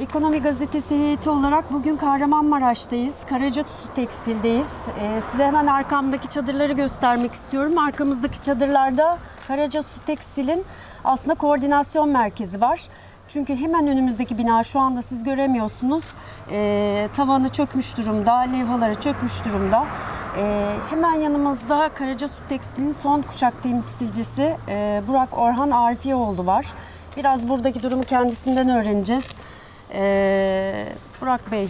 Ekonomi Gazetesi heyeti olarak bugün Kahramanmaraş'tayız. Karacasusu Tekstil'deyiz. Size hemen arkamdaki çadırları göstermek istiyorum. Arkamızdaki çadırlarda Karacasusu Tekstil'in aslında koordinasyon merkezi var. Çünkü hemen önümüzdeki bina şu anda siz göremiyorsunuz. Tavanı çökmüş durumda, levhaları çökmüş durumda. Hemen yanımızda Karacasusu Tekstil'in son kuşak temsilcisi Burak Orhan Arifiyeoğlu var. Biraz buradaki durumu kendisinden öğreneceğiz. Burak Bey,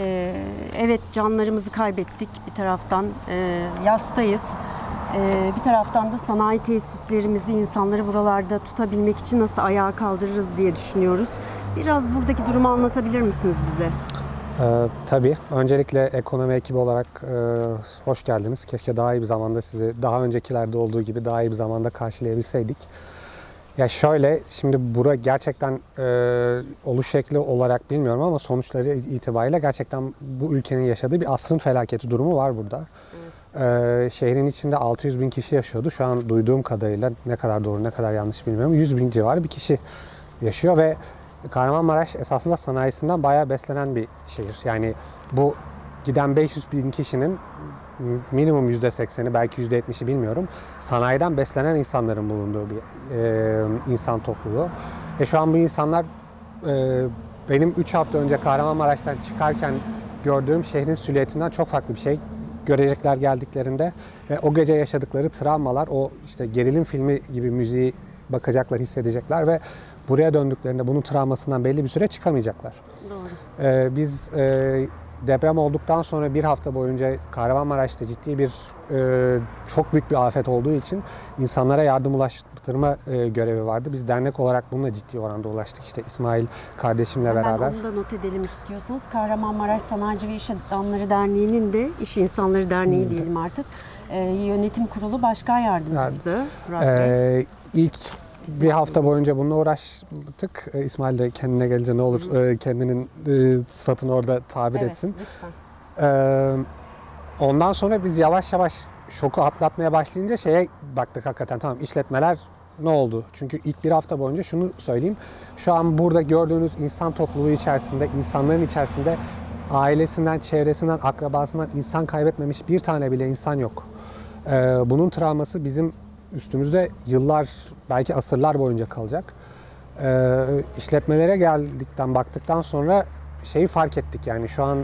evet canlarımızı kaybettik bir taraftan, yastayız. Bir taraftan da sanayi tesislerimizi, insanları buralarda tutabilmek için nasıl ayağa kaldırırız diye düşünüyoruz. Biraz buradaki durumu anlatabilir misiniz bize? Tabii. Öncelikle ekonomi ekibi olarak hoş geldiniz. Keşke daha iyi bir zamanda sizi, daha öncekilerde olduğu gibi daha iyi bir zamanda karşılayabilseydik. Ya şöyle, şimdi bura gerçekten oluş şekli olarak bilmiyorum ama sonuçları itibariyle gerçekten bu ülkenin yaşadığı bir asrın felaketi durumu var burada. Evet. Şehrin içinde 600 bin kişi yaşıyordu. Şu an duyduğum kadarıyla ne kadar doğru ne kadar yanlış bilmiyorum. 100 bin civarı bir kişi yaşıyor ve Kahramanmaraş esasında sanayisinden bayağı beslenen bir şehir. Yani bu giden 500 bin kişinin minimum %80'i belki %70'i bilmiyorum. Sanayiden beslenen insanların bulunduğu bir insan topluluğu. Şu an bu insanlar benim 3 hafta önce Kahramanmaraş'tan çıkarken gördüğüm şehrin silüetinden çok farklı bir şey görecekler geldiklerinde. Ve o gece yaşadıkları travmalar, o işte gerilim filmi gibi müziği bakacaklar, hissedecekler ve buraya döndüklerinde bunun travmasından belli bir süre çıkamayacaklar. Doğru. Biz deprem olduktan sonra bir hafta boyunca Kahramanmaraş'ta ciddi bir, çok büyük bir afet olduğu için insanlara yardım ulaştırma görevi vardı. Biz dernek olarak bununla ciddi oranda ulaştık. İşte İsmail kardeşimle beraber. Ben onu da not edelim istiyorsanız. Kahramanmaraş Sanayici ve İş Adamları Derneği'nin de, İş İnsanları Derneği diyelim artık, yönetim kurulu başkan yardımcısı Burak Bey. İlk bir hafta boyunca bununla uğraştık. İsmail de kendine gelince ne olur kendinin sıfatını orada tabir etsin. Lütfen. Ondan sonra biz yavaş yavaş şoku atlatmaya başlayınca şeye baktık, hakikaten tamam işletmeler ne oldu? Çünkü ilk bir hafta boyunca şunu söyleyeyim. Şu an burada gördüğünüz insan topluluğu içerisinde, insanların içerisinde ailesinden, çevresinden, akrabasından insan kaybetmemiş bir tane bile insan yok. Bunun travması bizim üstümüzde yıllar, belki asırlar boyunca kalacak. İşletmelere baktıktan sonra şeyi fark ettik, yani şu an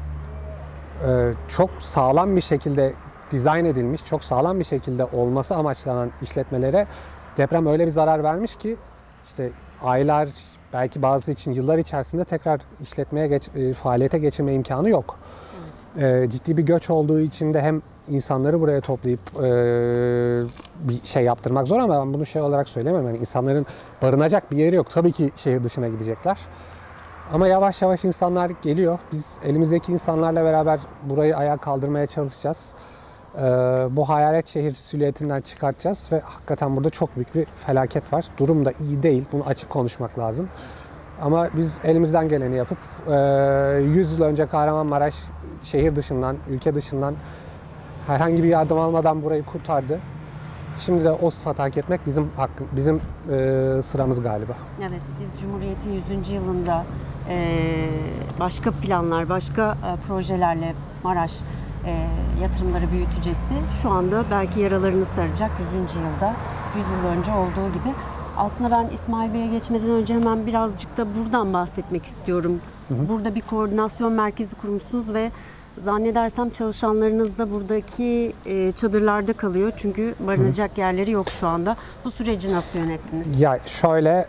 çok sağlam bir şekilde dizayn edilmiş, çok sağlam bir şekilde olması amaçlanan işletmelere deprem öyle bir zarar vermiş ki işte aylar, belki bazı için yıllar içerisinde tekrar işletmeye faaliyete geçirme imkanı yok. Evet. Ciddi bir göç olduğu için de hem insanları buraya toplayıp bir şey yaptırmak zor, ama ben bunu şey olarak söyleyemem. Yani insanların barınacak bir yeri yok. Tabii ki şehir dışına gidecekler. Ama yavaş yavaş insanlar geliyor. Biz elimizdeki insanlarla beraber burayı ayağa kaldırmaya çalışacağız. Bu hayalet şehir silüetinden çıkartacağız ve hakikaten burada çok büyük bir felaket var. Durum da iyi değil. Bunu açık konuşmak lazım. Ama biz elimizden geleni yapıp 100 yıl önce Kahramanmaraş şehir dışından, ülke dışından herhangi bir yardım almadan burayı kurtardı. Şimdi de o sıfatı hak etmek bizim sıramız galiba. Evet, biz Cumhuriyet'in 100. yılında başka planlar, başka projelerle Maraş yatırımları büyütecekti. Şu anda belki yaralarını saracak 100. yılda, 100 yıl önce olduğu gibi. Aslında ben İsmail Bey'e geçmeden önce hemen birazcık da buradan bahsetmek istiyorum. Burada bir koordinasyon merkezi kurmuşsunuz ve zannedersem çalışanlarınız da buradaki çadırlarda kalıyor. Çünkü barınacak yerleri yok şu anda. Bu süreci nasıl yönettiniz? Ya şöyle,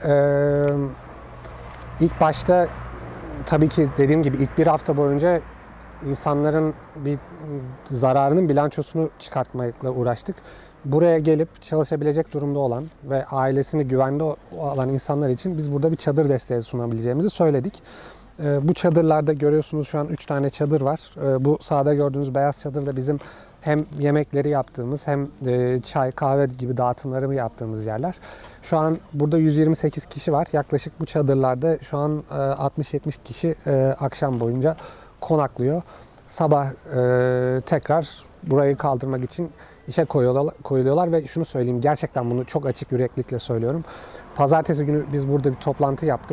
ilk başta tabii ki dediğim gibi ilk bir hafta boyunca insanların bir zararının bilançosunu çıkartmakla uğraştık. Buraya gelip çalışabilecek durumda olan ve ailesini güvende olan insanlar için biz burada bir çadır desteği sunabileceğimizi söyledik. Bu çadırlarda görüyorsunuz şu an 3 tane çadır var. Bu sağda gördüğünüz beyaz çadır da bizim hem yemekleri yaptığımız hem çay, kahve gibi dağıtımları yaptığımız yerler. Şu an burada 128 kişi var. Yaklaşık bu çadırlarda şu an 60-70 kişi akşam boyunca konaklıyor. Sabah tekrar burayı kaldırmak için işe koyuluyorlar ve şunu söyleyeyim, gerçekten bunu çok açık yüreklilikle söylüyorum. Pazartesi günü biz burada bir toplantı yaptık.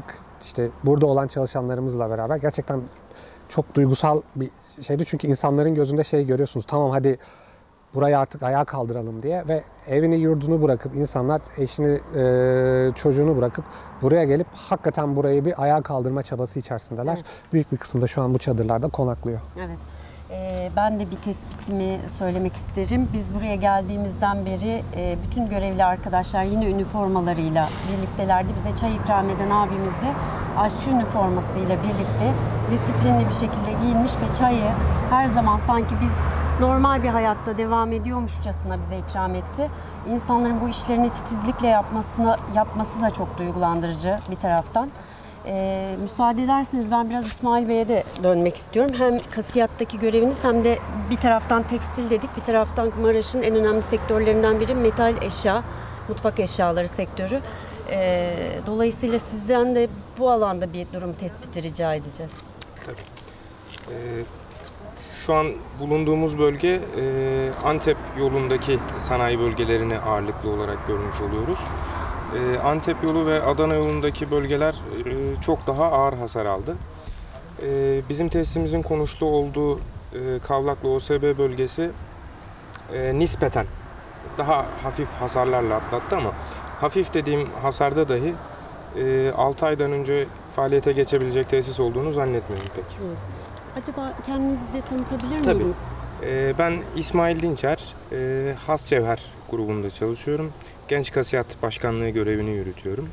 işte burada olan çalışanlarımızla beraber gerçekten çok duygusal bir şeydi. Çünkü insanların gözünde şey görüyorsunuz. Tamam hadi burayı artık ayağa kaldıralım diye ve evini yurdunu bırakıp insanlar eşini çocuğunu bırakıp buraya gelip hakikaten burayı bir ayağa kaldırma çabası içerisindeler. Evet. Büyük bir kısımda şu an bu çadırlarda konaklıyor. Evet. Ben de bir tespitimi söylemek isterim. Biz buraya geldiğimizden beri bütün görevli arkadaşlar yine üniformalarıyla birliktelerdi. Bize çay ikram eden abimiz de aşçı üniformasıyla birlikte disiplinli bir şekilde giyinmiş ve çayı her zaman sanki biz normal bir hayatta devam ediyormuşçasına bize ikram etti. İnsanların bu işlerini titizlikle yapması da çok duygulandırıcı bir taraftan. Müsaade ederseniz ben biraz İsmail Bey'e de dönmek istiyorum. Hem kasiyattaki göreviniz hem de bir taraftan tekstil dedik, bir taraftan Maraş'ın en önemli sektörlerinden biri metal eşya, mutfak eşyaları sektörü. Dolayısıyla sizden de bu alanda bir durum tespiti rica edeceğiz. Tabii. Şu an bulunduğumuz bölge Antep yolundaki sanayi bölgelerini ağırlıklı olarak görmüş oluyoruz. Antep yolu ve Adana yolundaki bölgeler çok daha ağır hasar aldı. Bizim tesisimizin konuşlu olduğu Kavlaklı OSB bölgesi nispeten daha hafif hasarlarla atlattı ama hafif dediğim hasarda dahi 6 aydan önce faaliyete geçebilecek tesis olduğunu zannetmiyorum pek. Acaba kendinizi de tanıtabilir Tabii. miydiniz? Ben İsmail Dinçer, Has Cevher grubunda çalışıyorum. Genç Kasiyat Başkanlığı görevini yürütüyorum.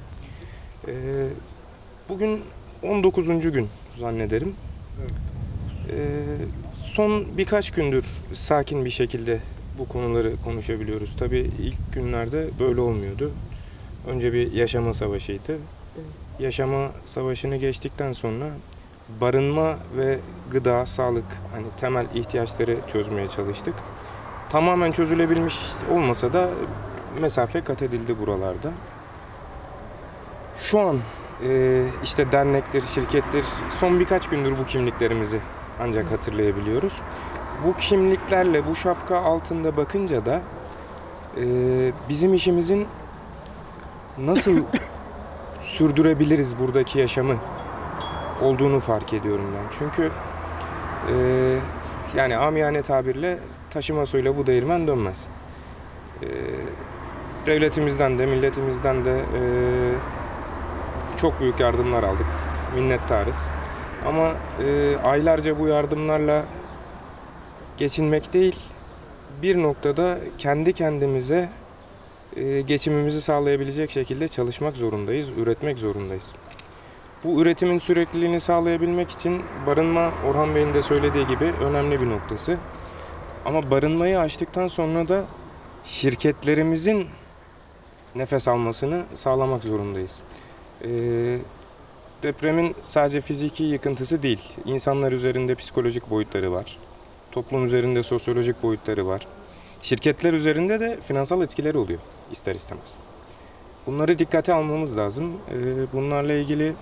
Bugün 19. gün zannederim. Son birkaç gündür sakin bir şekilde bu konuları konuşabiliyoruz. Tabii ilk günlerde böyle olmuyordu. Önce bir yaşama savaşıydı. Yaşama savaşını geçtikten sonra barınma ve gıda, sağlık, hani temel ihtiyaçları çözmeye çalıştık. Tamamen çözülebilmiş olmasa da mesafe kat edildi buralarda. Şu an işte dernektir, şirkettir, son birkaç gündür bu kimliklerimizi ancak hatırlayabiliyoruz. Bu kimliklerle bu şapka altında bakınca da bizim işimizin nasıl sürdürebiliriz buradaki yaşamı olduğunu fark ediyorum ben. Çünkü yani amiyane tabirle taşıma suyla bu değirmen dönmez. Devletimizden de milletimizden de çok büyük yardımlar aldık. Minnettarız. Ama aylarca bu yardımlarla geçinmek değil, bir noktada kendi kendimize geçimimizi sağlayabilecek şekilde çalışmak zorundayız, üretmek zorundayız. Bu üretimin sürekliliğini sağlayabilmek için barınma, Orhan Bey'in de söylediği gibi önemli bir noktası. Ama barınmayı aştıktan sonra da şirketlerimizin nefes almasını sağlamak zorundayız. Depremin sadece fiziki yıkıntısı değil, insanlar üzerinde psikolojik boyutları var. Toplum üzerinde sosyolojik boyutları var. Şirketler üzerinde de finansal etkileri oluyor ister istemez. Bunları dikkate almamız lazım. Bunlarla ilgili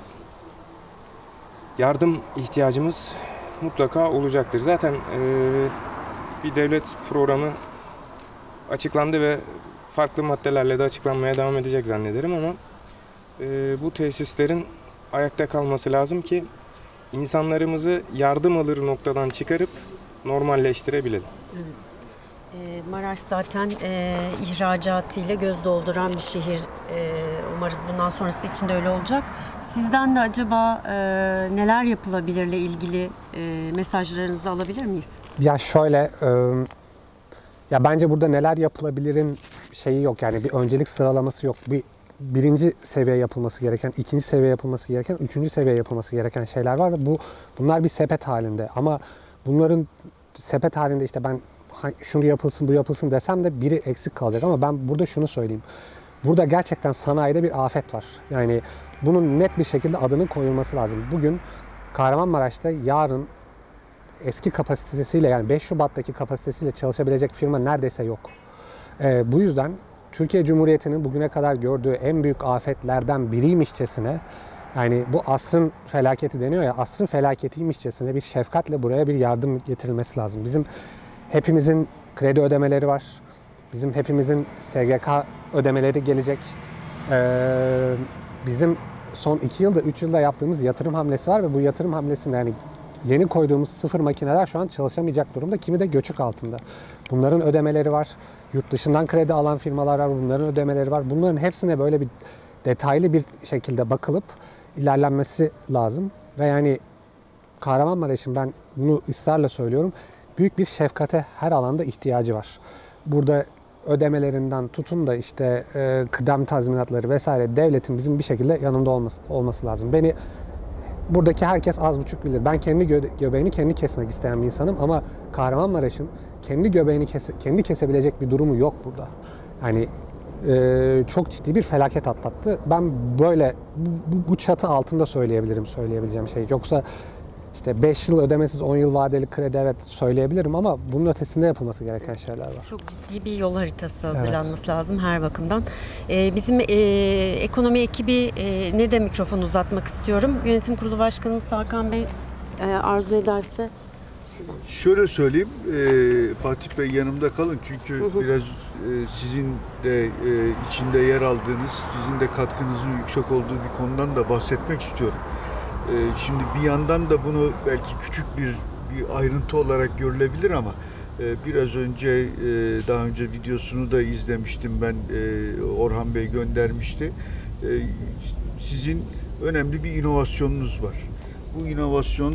yardım ihtiyacımız mutlaka olacaktır. Zaten bir devlet programı açıklandı ve farklı maddelerle de açıklanmaya devam edecek zannederim ama bu tesislerin ayakta kalması lazım ki insanlarımızı yardım alır noktadan çıkarıp normalleştirebilelim. Evet. Maraş zaten ihracatıyla göz dolduran bir şehir. Umarız bundan sonrası için de öyle olacak. Sizden de acaba neler yapılabilirle ilgili mesajlarınızı alabilir miyiz? Ya şöyle, ya bence burada neler yapılabilirin şeyi yok, yani bir öncelik sıralaması yok. Birinci seviye yapılması gereken, ikinci seviye yapılması gereken, üçüncü seviye yapılması gereken şeyler var ve bunlar bir sepet halinde. Ama bunların sepet halinde işte ben şunu yapılsın, bu yapılsın desem de biri eksik kalacak. Ama ben burada şunu söyleyeyim. Burada gerçekten sanayide bir afet var. Yani bunun net bir şekilde adının koyulması lazım. Bugün Kahramanmaraş'ta, yarın eski kapasitesiyle, yani 5 Şubat'taki kapasitesiyle çalışabilecek firma neredeyse yok. Bu yüzden Türkiye Cumhuriyeti'nin bugüne kadar gördüğü en büyük afetlerden biriymişçesine, yani bu asrın felaketi deniyor ya, asrın felaketiymişçesine bir şefkatle buraya bir yardım getirilmesi lazım. Bizim hepimizin kredi ödemeleri var. Bizim hepimizin SGK ödemeleri gelecek. Bizim son 2 yılda 3 yılda yaptığımız yatırım hamlesi var ve bu yatırım hamlesinde yani yeni koyduğumuz sıfır makineler şu an çalışamayacak durumda. Kimi de göçük altında. Bunların ödemeleri var. Yurt dışından kredi alan firmalar var. Bunların ödemeleri var. Bunların hepsine böyle bir detaylı bir şekilde bakılıp ilerlenmesi lazım. Ve yani Kahramanmaraş'ın, ben bunu ısrarla söylüyorum, büyük bir şefkate her alanda ihtiyacı var. Burada ödemelerinden tutun da işte kıdem tazminatları vesaire devletin bizim bir şekilde yanında olması lazım. Beni buradaki herkes az buçuk bilir. Ben kendi göbeğini kendi kesmek isteyen bir insanım ama Kahramanmaraş'ın kendi göbeğini kendi kesebilecek bir durumu yok burada. Yani çok ciddi bir felaket atlattı. Ben böyle bu çatı altında söyleyebileceğim şey. Yoksa işte 5 yıl ödemesiz 10 yıl vadeli kredi evet söyleyebilirim ama bunun ötesinde yapılması gereken şeyler var. Çok ciddi bir yol haritası hazırlanması lazım her bakımdan. Bizim ekonomi ekibi ne de mikrofon uzatmak istiyorum. Yönetim Kurulu Başkanımız Hakan Bey arzu ederse. Şöyle söyleyeyim, Fatih Bey yanımda kalın çünkü biraz sizin de içinde yer aldığınız, sizin de katkınızın yüksek olduğu bir konudan da bahsetmek istiyorum. Şimdi bir yandan da bunu belki küçük bir ayrıntı olarak görülebilir ama biraz önce, daha önce videosunu da izlemiştim ben, Orhan Bey göndermişti. Sizin önemli bir inovasyonunuz var. Bu inovasyon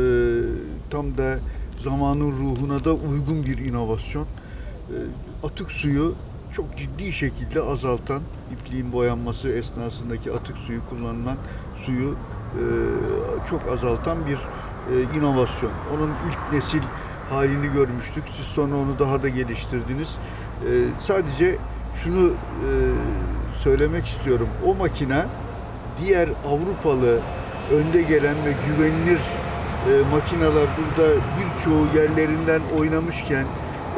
tam da zamanın ruhuna da uygun bir inovasyon. Atık suyu çok ciddi şekilde azaltan, ipliğin boyanması esnasındaki atık suyu, kullanılan suyu çok azaltan bir inovasyon. Onun ilk nesil halini görmüştük. Siz sonra onu daha da geliştirdiniz. Sadece şunu söylemek istiyorum. O makine diğer Avrupalı önde gelen ve güvenilir makineler burada birçoğu yerlerinden oynamışken,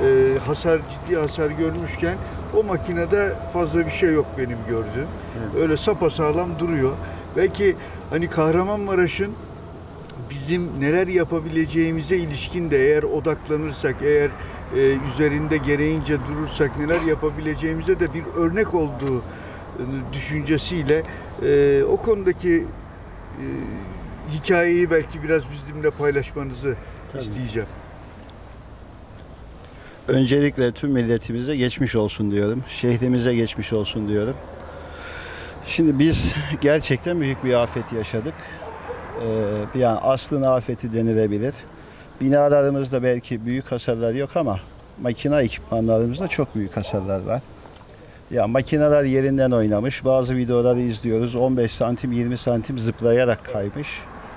ciddi hasar görmüşken o makinede fazla bir şey yok benim gördüğüm. Öyle sapasağlam duruyor. Belki hani Kahramanmaraş'ın bizim neler yapabileceğimize ilişkin de eğer odaklanırsak, eğer üzerinde gereğince durursak neler yapabileceğimize de bir örnek olduğu düşüncesiyle o konudaki hikayeyi belki biraz bizimle paylaşmanızı isteyeceğim. Öncelikle tüm milletimize geçmiş olsun diyorum. Şehrimize geçmiş olsun diyorum. Şimdi biz gerçekten büyük bir afet yaşadık. Yani aslın afeti denilebilir. Binalarımızda belki büyük hasarlar yok ama makine ekipmanlarımızda çok büyük hasarlar var. Ya makineler yerinden oynamış. Bazı videoları izliyoruz. 15 santim, 20 santim zıplayarak kaymış.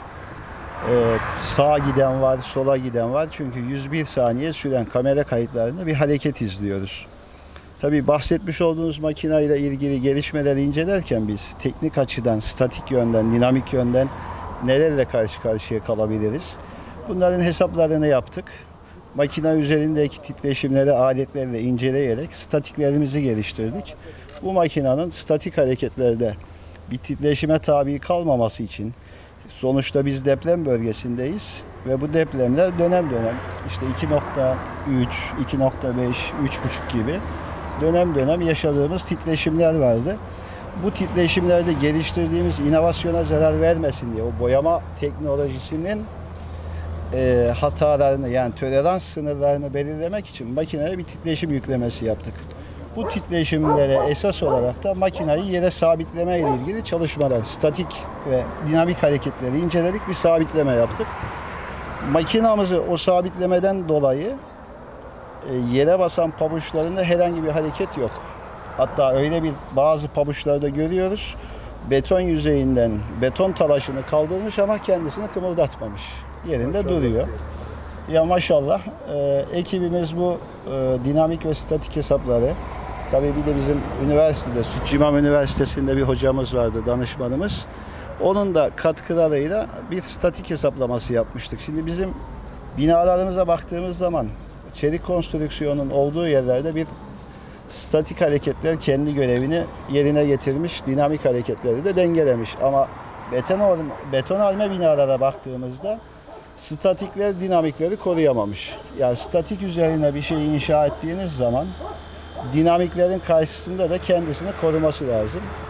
Sağa giden var, sola giden var. Çünkü 101 saniye süren kamera kayıtlarında bir hareket izliyoruz. Tabii bahsetmiş olduğunuz makineyle ilgili gelişmeleri incelerken biz teknik açıdan, statik yönden, dinamik yönden nelerle karşı karşıya kalabiliriz? Bunların hesaplarını yaptık. Makine üzerindeki titreşimleri aletlerle inceleyerek statiklerimizi geliştirdik. Bu makinenin statik hareketlerde bir titreşime tabi kalmaması için, sonuçta biz deprem bölgesindeyiz ve bu depremler dönem dönem işte 2.3, 2.5, 3.5 gibi dönem dönem yaşadığımız titreşimler vardı. Bu titreşimlerde geliştirdiğimiz inovasyona zarar vermesin diye o boyama teknolojisinin hatalarını, yani tolerans sınırlarını belirlemek için makineye bir titreşim yüklemesi yaptık. Bu titreşimlere esas olarak da makineyi yere sabitleme ile ilgili çalışmalar, statik ve dinamik hareketleri inceledik, bir sabitleme yaptık. Makinamızı o sabitlemeden dolayı yere basan pabuçlarında herhangi bir hareket yok. Hatta öyle bir bazı pabuçlarda görüyoruz, beton yüzeyinden beton talaşını kaldırmış ama kendisini kımıldatmamış. Yerinde maşallah duruyor. Ya maşallah ekibimiz bu dinamik ve statik hesapları, tabii bir de bizim üniversitede, Sütçüimam Üniversitesi'nde bir hocamız vardı, danışmanımız. Onun da katkılarıyla bir statik hesaplaması yapmıştık. Şimdi bizim binalarımıza baktığımız zaman çelik konstrüksiyonun olduğu yerlerde bir statik hareketler kendi görevini yerine getirmiş, dinamik hareketleri de dengelemiş. Ama betonarme binalara baktığımızda statikler dinamikleri koruyamamış. Yani statik üzerine bir şey inşa ettiğiniz zaman dinamiklerin karşısında da kendisini koruması lazım.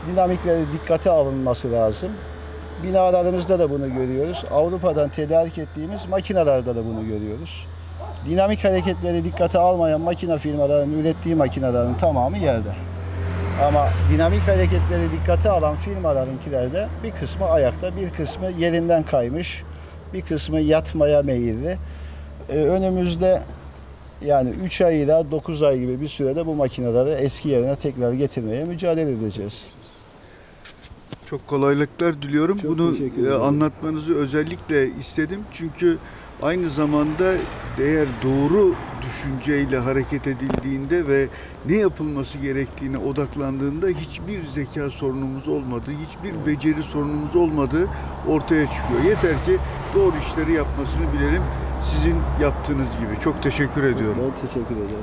dinamikleri dikkate alınması lazım. Binalarımızda da bunu görüyoruz. Avrupa'dan tedarik ettiğimiz makinelerde de bunu görüyoruz. Dinamik hareketleri dikkate almayan makine firmalarının ürettiği makinelerin tamamı yerde. Ama dinamik hareketleri dikkate alan firmalarınkilerde bir kısmı ayakta, bir kısmı yerinden kaymış, bir kısmı yatmaya meyilli. Önümüzde yani 3 ay ila 9 ay gibi bir sürede bu makineleri eski yerine tekrar getirmeye mücadele edeceğiz. Çok kolaylıklar diliyorum. Çok Bunu teşekkür ederim. anlatmanızı özellikle istedim. Çünkü aynı zamanda eğer doğru düşünceyle hareket edildiğinde ve ne yapılması gerektiğine odaklandığında hiçbir zeka sorunumuz olmadığı, hiçbir beceri sorunumuz olmadığı ortaya çıkıyor. Yeter ki doğru işleri yapmasını bilelim. Sizin yaptığınız gibi. Çok teşekkür ediyorum. Ben teşekkür ederim.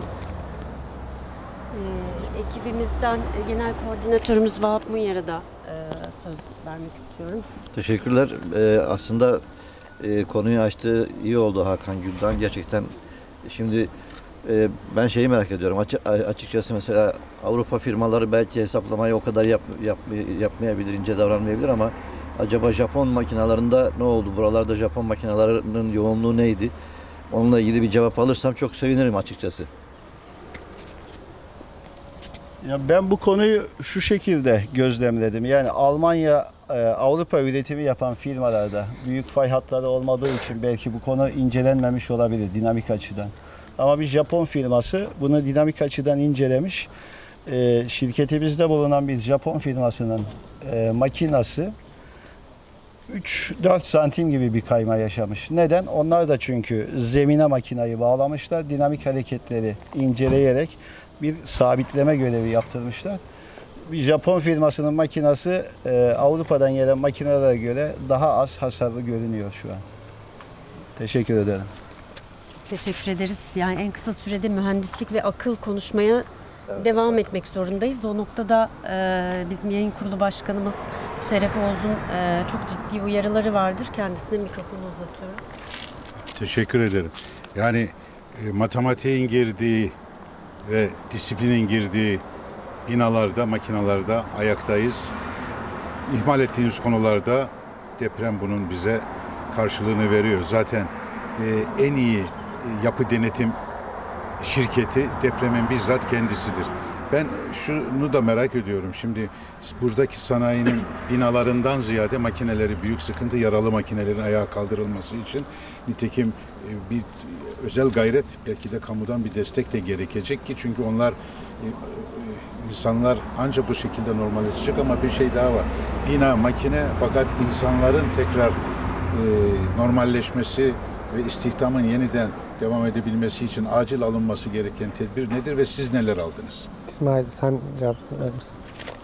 Ekibimizden genel koordinatörümüz Vahap Munyar'a da söz vermek istiyorum. Teşekkürler. Aslında konuyu açtığı iyi oldu Hakan Gül'den. Gerçekten şimdi ben şeyi merak ediyorum. Açıkçası mesela Avrupa firmaları belki hesaplamayı o kadar yapmayabilir, ince davranmayabilir ama acaba Japon makinalarında ne oldu? Buralarda Japon makinalarının yoğunluğu neydi? Onunla ilgili bir cevap alırsam çok sevinirim açıkçası. Ya ben bu konuyu şu şekilde gözlemledim. Yani Almanya, Avrupa üretimi yapan firmalarda büyük fay hatları olmadığı için belki bu konu incelenmemiş olabilir dinamik açıdan. Ama bir Japon firması bunu dinamik açıdan incelemiş. Şirketimizde bulunan bir Japon firmasının makinası 3-4 santim gibi bir kayma yaşamış. Neden? Onlar da çünkü zemine makinayı bağlamışlar. Dinamik hareketleri inceleyerek bir sabitleme görevi yaptırmışlar. Bir Japon firmasının makinası Avrupa'dan gelen makinelere göre daha az hasarlı görünüyor şu an. Teşekkür ederim. Teşekkür ederiz. Yani en kısa sürede mühendislik ve akıl konuşmaya devam etmek zorundayız. O noktada bizim yayın kurulu başkanımız Şeref Oğuz'un çok ciddi uyarıları vardır. Kendisine mikrofonu uzatıyorum. Teşekkür ederim. Yani matematiğin girdiği ve disiplinin girdiği binalarda, makinalarda ayaktayız. İhmal ettiğimiz konularda deprem bunun bize karşılığını veriyor. Zaten en iyi yapı denetim şirketi depremin bizzat kendisidir. Ben şunu da merak ediyorum. Şimdi buradaki sanayinin binalarından ziyade makineleri büyük sıkıntı, yaralı makinelerin ayağa kaldırılması için nitekim bir özel gayret, belki de kamudan bir destek de gerekecek ki çünkü onlar insanlar ancak bu şekilde normalleşecek ama bir şey daha var. Bina, makine fakat insanların tekrar normalleşmesi ve istihdamın yeniden devam edebilmesi için acil alınması gereken tedbir nedir ve siz neler aldınız? İsmail sen cevap verir misin?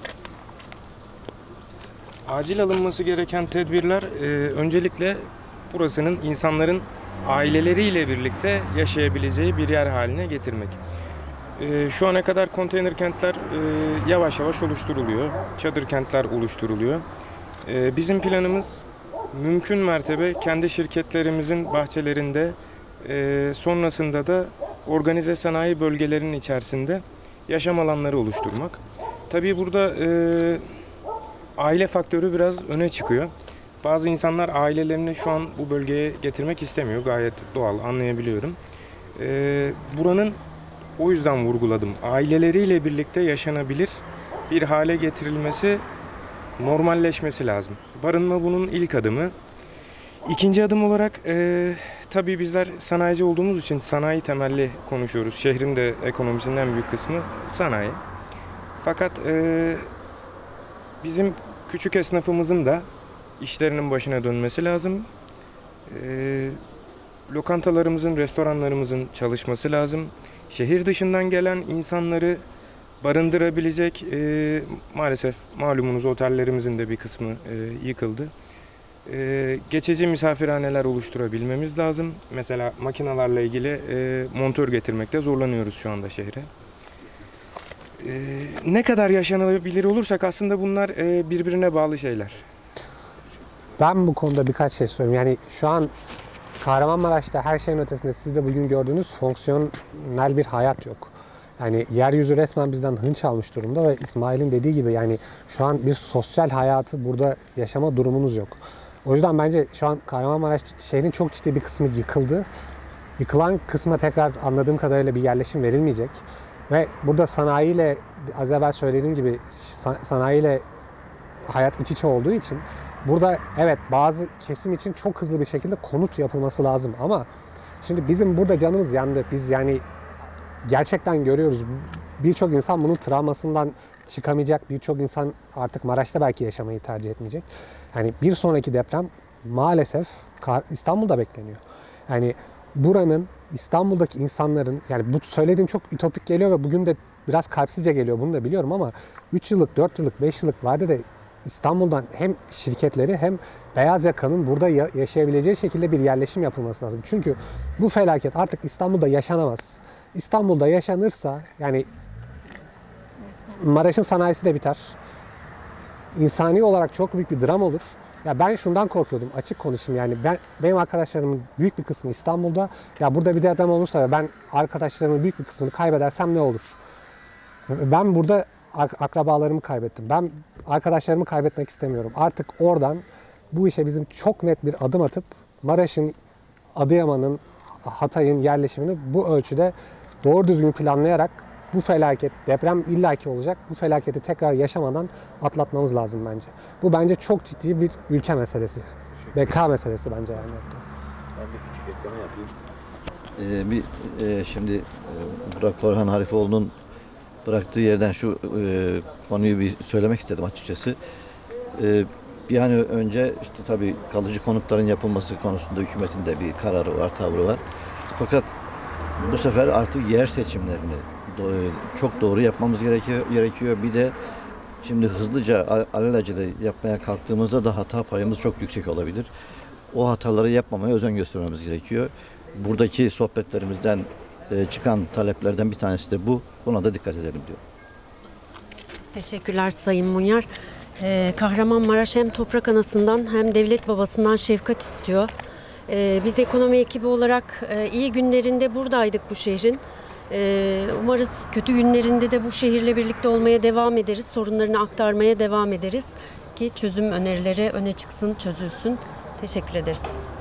Acil alınması gereken tedbirler öncelikle burasının insanların aileleriyle birlikte yaşayabileceği bir yer haline getirmek. Şu ana kadar konteyner kentler yavaş yavaş oluşturuluyor. Çadır kentler oluşturuluyor. Bizim planımız mümkün mertebe kendi şirketlerimizin bahçelerinde sonrasında da organize sanayi bölgelerinin içerisinde yaşam alanları oluşturmak. Tabii burada aile faktörü biraz öne çıkıyor. Bazı insanlar ailelerini şu an bu bölgeye getirmek istemiyor. Gayet doğal, anlayabiliyorum. Buranın o yüzden vurguladım. Aileleriyle birlikte yaşanabilir bir hale getirilmesi, normalleşmesi lazım. Barınma bunun ilk adımı. İkinci adım olarak tabii bizler sanayici olduğumuz için sanayi temelli konuşuyoruz. Şehrin de ekonomisinin en büyük kısmı sanayi. Fakat bizim küçük esnafımızın da işlerinin başına dönmesi lazım. Lokantalarımızın, restoranlarımızın çalışması lazım. Şehir dışından gelen insanları barındırabilecek, maalesef malumunuz otellerimizin de bir kısmı yıkıldı. Geçici misafirhaneler oluşturabilmemiz lazım. Mesela makinalarla ilgili montör getirmekte zorlanıyoruz şu anda şehre. Ne kadar yaşanabilir olursak aslında bunlar birbirine bağlı şeyler. Ben bu konuda birkaç şey söyleyeyim. Yani şu an Kahramanmaraş'ta her şeyin ötesinde siz de bugün gördüğünüz fonksiyonel bir hayat yok. Yani yeryüzü resmen bizden hınç almış durumda ve İsmail'in dediği gibi yani şu an bir sosyal hayatı burada yaşama durumunuz yok. O yüzden bence şu an Kahramanmaraş şehrin çok ciddi bir kısmı yıkıldı. Yıkılan kısma tekrar anladığım kadarıyla bir yerleşim verilmeyecek. Ve burada sanayiyle, az evvel söylediğim gibi sanayiyle hayat iç içe olduğu için burada evet bazı kesim için çok hızlı bir şekilde konut yapılması lazım ama şimdi bizim burada canımız yandı. Biz yani gerçekten görüyoruz. Birçok insan bunun travmasından çıkamayacak. Birçok insan artık Maraş'ta belki yaşamayı tercih etmeyecek. Yani bir sonraki deprem maalesef İstanbul'da bekleniyor. Yani buranın, İstanbul'daki insanların, yani bu söylediğim çok ütopik geliyor ve bugün de biraz kalpsizce geliyor, bunu da biliyorum ama 3 yıllık, 4 yıllık, 5 yıllık vadede İstanbul'dan hem şirketleri hem beyaz yakanın burada yaşayabileceği şekilde bir yerleşim yapılması lazım. Çünkü bu felaket artık İstanbul'da yaşanamaz. İstanbul'da yaşanırsa yani Maraş'ın sanayisi de biter. İnsani olarak çok büyük bir dram olur. Ya ben şundan korkuyordum, açık konuşayım yani benim arkadaşlarımın büyük bir kısmı İstanbul'da. Ya burada bir deprem olursa ve ben arkadaşlarımın büyük bir kısmını kaybedersem ne olur? Ben burada akrabalarımı kaybettim. Ben arkadaşlarımı kaybetmek istemiyorum. Artık oradan bu işe bizim çok net bir adım atıp Maraş'ın, Adıyaman'ın, Hatay'ın yerleşimini bu ölçüde doğru düzgün planlayarak bu felaket, deprem illaki olacak. Bu felaketi tekrar yaşamadan atlatmamız lazım bence. Bu bence çok ciddi bir ülke meselesi. Beka meselesi bence yani. Ben bir küçük ekleme yapayım. Şimdi Burak Korhan Harifoğlu'nun bıraktığı yerden şu konuyu bir söylemek istedim açıkçası. Bir an önce işte tabii kalıcı konutların yapılması konusunda hükümetin de bir kararı var, tavrı var. Fakat bu sefer artık yer seçimlerini çok doğru yapmamız gerekiyor. Bir de şimdi hızlıca alelacele yapmaya kalktığımızda da hata payımız çok yüksek olabilir. O hataları yapmamaya özen göstermemiz gerekiyor. Buradaki sohbetlerimizden çıkan taleplerden bir tanesi de bu. Buna da dikkat edelim diyor. Teşekkürler Sayın Munyar. Kahramanmaraş hem toprak anasından hem devlet babasından şefkat istiyor. Biz ekonomi ekibi olarak iyi günlerinde buradaydık bu şehrin. Umarız kötü günlerinde de bu şehirle birlikte olmaya devam ederiz. Sorunlarını aktarmaya devam ederiz ki çözüm önerileri öne çıksın, çözülsün. Teşekkür ederiz.